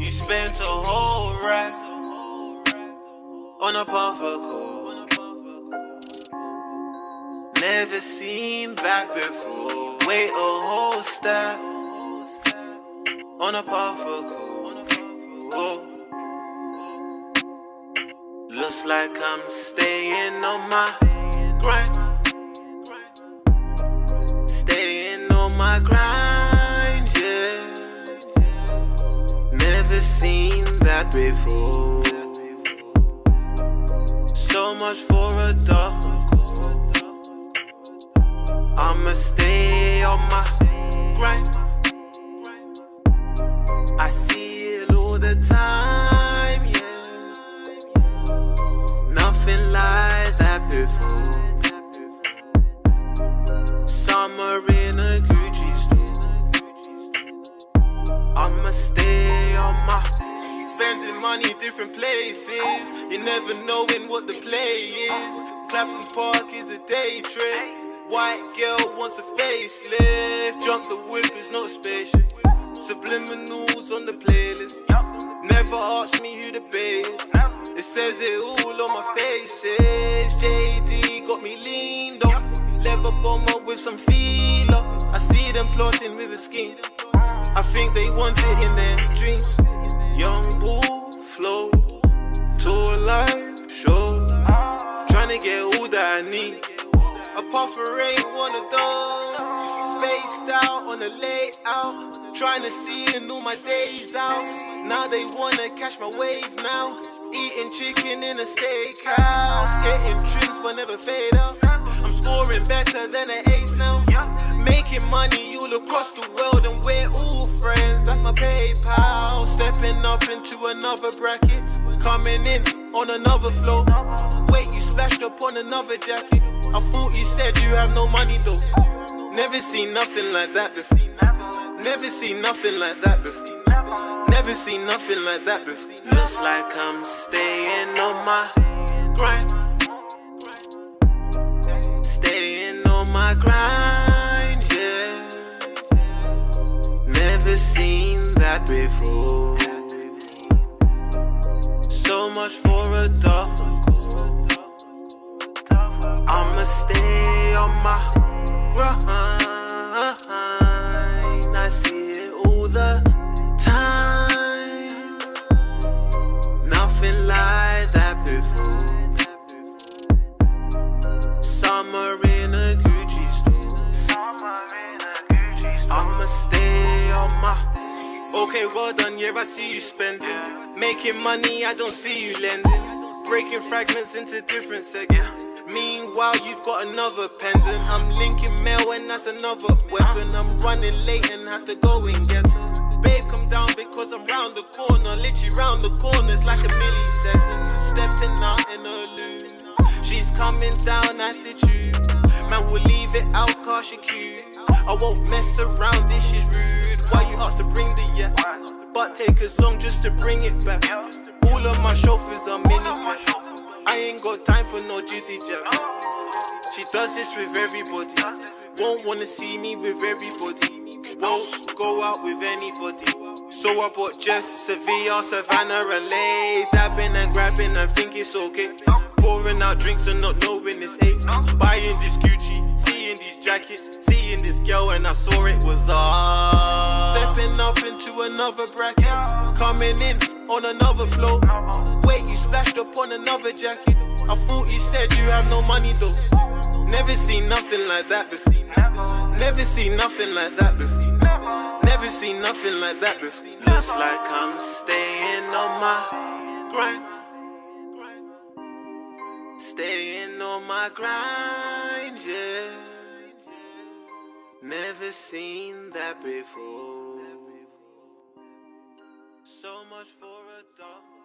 You spent a whole rack on a puffer coat. Never seen that before. Wait a whole stack on a puffer coat. Looks like I'm staying on my grind. Staying on my grind, yeah. Never seen that before. So much for a duffel coat. I'ma stay on my grind. I see it all the time, yeah. Nothing like that before. Summer in a Gucci store. I'ma stay on my spending money different places. You never knowing what the play is. Clapham Park is a day trip. White girl wants a facelift. Jump the whip is not spaceship. Subliminals on the playlist. Never ask me who the bae is. It says it all on my faces. JD got me leaned off. Leather bomber with some feeler. I see them plotting with a scheme. I think they want it in their dreams. Young bull flow to a live show. Tryna get all that I need. A puffer ain't one of those. Spaced out on a layout. Tryna see in all my days out. Now they wanna catch my wave now. Eating chicken in a steakhouse. Getting trims but never fade out. I'm scoring better than an ace now. Making money all across the world and we're all friends. That's my PayPal. Stepping up into another bracket. Coming in on another flow. Wait, you splashed up on another jacket. I thought you said you have no money though. Never seen nothing like that before. Never seen nothing like that before. Never seen nothing like that before. Looks like I'm staying on my grind. Staying on my grind, yeah. Never seen that before. So much for a duffel coat. I'ma stay on my grind. I see it all the time. Nothing like that before. Summer in a Gucci store. I'ma stay on my. Okay, well done, yeah, I see you spending. Making money, I don't see you lending. Breaking fragments into different segments. Meanwhile, you've got another pendant. I'm linking mail and that's another weapon. I'm running late and have to go and get her. Babe, come down because I'm round the corner. Literally round the corner, it's like a millisecond. Stepping out in a loop. She's coming down attitude. Man, we'll leave it out cause she cute. I won't mess around if she's rude. Why you asked to bring the yacht? But take as long just to bring it back. All of my chauffeurs are mini pack. I ain't got time for no jitty jab. She does this with everybody. Won't wanna see me with everybody. Won't go out with anybody. So I bought Jess, Sevilla, Savannah and Lay. Dabbing and grabbing and think it's okay. Pouring out drinks and not knowing it's ace. Buying this Gucci, seeing these jackets, seeing this girl and I saw it was stepping up into another bracket. Coming in on another flow. Wait, you splashed up on another jacket. I thought you said you have no money though. Never seen nothing like that before. Never seen nothing like that before. Never seen nothing like that before. Looks like I'm staying on my grind. Staying on my grind, yeah. Never seen that before. So much for a duffel.